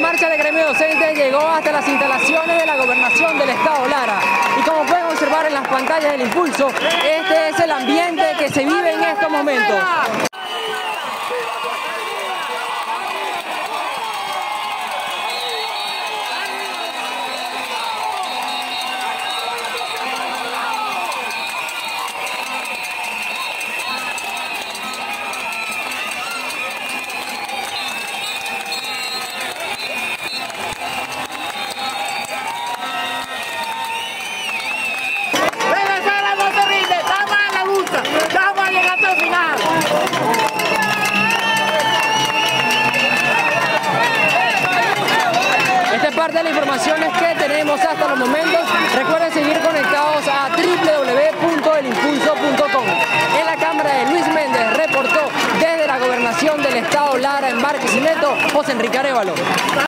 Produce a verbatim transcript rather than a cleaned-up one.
marcha del gremio docente llegó hasta las instalaciones de la Gobernación del Estado Lara. Y como pueden observar en las pantallas del Impulso, este es el ambiente que se vive en estos momentos. Esta es parte de las informaciones que tenemos hasta los momentos. Recuerden seguir conectados a w w w punto el impulso punto com. En la cámara de Luis Méndez reportó desde la Gobernación del Estado Lara en Barquisimeto, José Enrique Arévalo.